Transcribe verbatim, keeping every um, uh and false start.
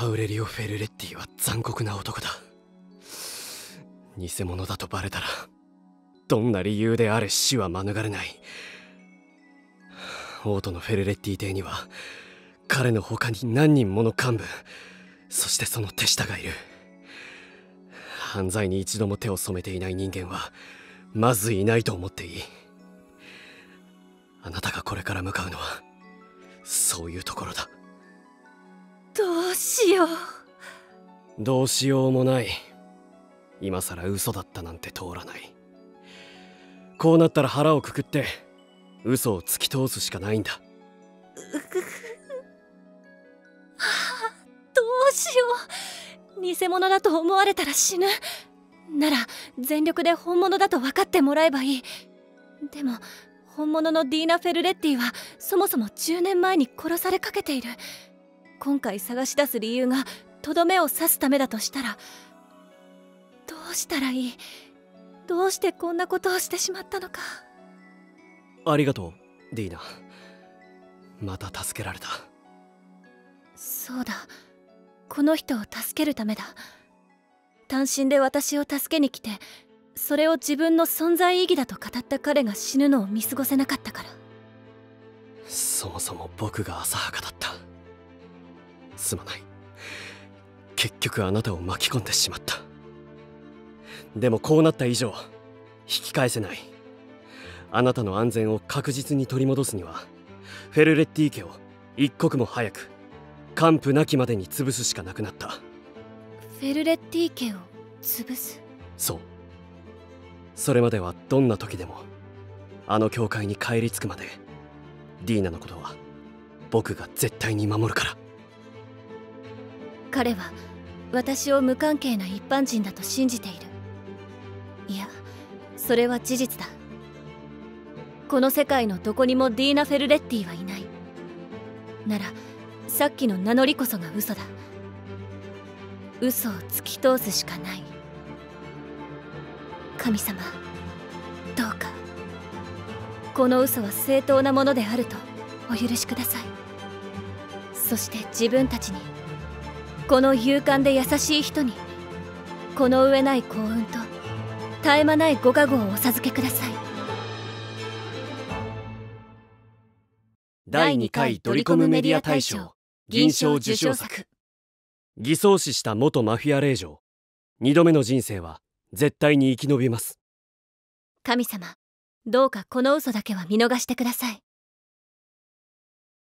アウレリオ・フェルレッティは残酷な男だ。偽物だとバレたらどんな理由であれ死は免れない。オートのフェルレッティ邸には彼の他に何人もの幹部、そしてその手下がいる。犯罪に一度も手を染めていない人間はまずいないと思っていい。あなたがこれから向かうのはそういうところだ。 どうしよう。 どうしようもない。今さら嘘だったなんて通らない。こうなったら腹をくくって嘘を突き通すしかないんだ。 どうしよう。偽物だと思われたら死ぬ。なら全力で本物だと分かってもらえばいい。でも本物のディーナ・フェルレッティはそもそもじゅうねんまえに殺されかけている。今回探し出す理由がとどめを刺すためだとしたら、どうしたらいい。どうしてこんなことをしてしまったのか。 ありがとうディーナ。また助けられた。 そうだ、この人を助けるためだ。単身で私を助けに来て、それを自分の存在意義だと語った彼が死ぬのを見過ごせなかったから。 そもそも僕が浅はかだった。すまない。結局あなたを巻き込んでしまった。でもこうなった以上引き返せない。あなたの安全を確実に取り戻すにはフェルレッティ家を一刻も早く完膚なきまでに潰すしかなくなった。 フェルレッティ家を潰す？ そう。それまではどんな時でもあの教会に帰り着くまでディーナのことは僕が絶対に守るから。 彼は私を無関係な一般人だと信じている。いや、それは事実だ。この世界のどこにもディーナ・フェルレッティはいない。ならさっきの名乗りこそが嘘だ。嘘を突き通すしかない。神様、どうかこの嘘は正当なものであるとお許しください。そして自分たちに、この勇敢で優しい人に、この上ない幸運と絶え間ないご加護をお授けください。 だいにかいドリコムメディア大賞銀賞受賞作。偽装死した元マフィア令嬢、二度目の人生は絶対に生き延びます。 神様、どうかこの嘘だけは見逃してください。